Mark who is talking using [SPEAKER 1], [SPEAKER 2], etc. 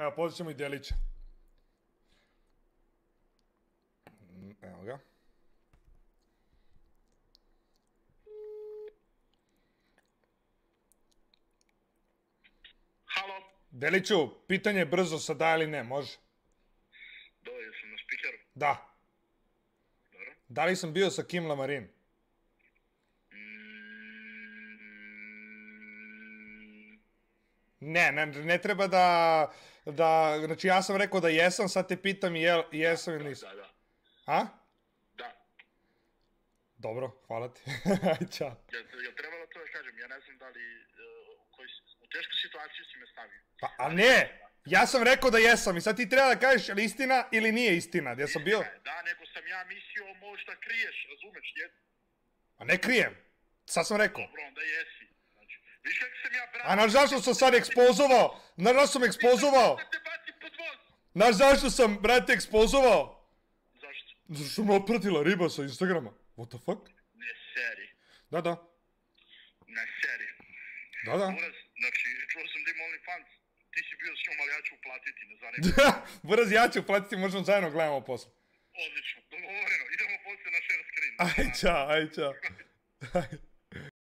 [SPEAKER 1] Evo, pozvat ćemo i Delića. Evo ga.
[SPEAKER 2] Halo?
[SPEAKER 1] Deliću, pitanje brzo sa da ili ne, može?
[SPEAKER 2] Jesam na spikeru.
[SPEAKER 1] Da.
[SPEAKER 2] Dobro.
[SPEAKER 1] Da li sam bio sa Kim Lamarin? Ne treba da... Znači, ja sam rekao da jesam, sad te pitam jesam ili nisam.
[SPEAKER 2] Da.
[SPEAKER 1] A?
[SPEAKER 2] Da.
[SPEAKER 1] Dobro, hvala ti. Aj, čao.
[SPEAKER 2] Jel trebalo to da kažem? Ja ne znam da li... U tešku situaciju si me stavio.
[SPEAKER 1] Pa, a ne! Ja sam rekao da jesam i sad ti treba da kažeš je li istina ili nije istina. Gdje sam bio?
[SPEAKER 2] Da, nego sam ja mislio možda kriješ, razumeš?
[SPEAKER 1] A ne krijem. Sad sam rekao.
[SPEAKER 2] Dobro, onda jesi. Znači, viš kako sam ja brat...
[SPEAKER 1] A znaš zašto sam sad ekspozovao? Znaš zašto sam ekspozovao?
[SPEAKER 2] Da te bacim pod voz!
[SPEAKER 1] Znaš zašto sam, brate, ekspozovao?
[SPEAKER 2] Zašto?
[SPEAKER 1] Zato što me otpratila riba sa Instagrama. What the fuck?
[SPEAKER 2] Ne seri.
[SPEAKER 1] Da.
[SPEAKER 2] Ne seri.
[SPEAKER 1] Da.
[SPEAKER 2] Buraz, znači, čuo sam da ima OnlyFans. Ti si bio s njom, ali ja ću uplatiti, ne zanima.
[SPEAKER 1] Buraz, ja ću uplatiti, možemo zajedno gledamo posle.
[SPEAKER 2] Odlično, dogovoreno. Idemo posle na share screen.
[SPEAKER 1] Aj, čao.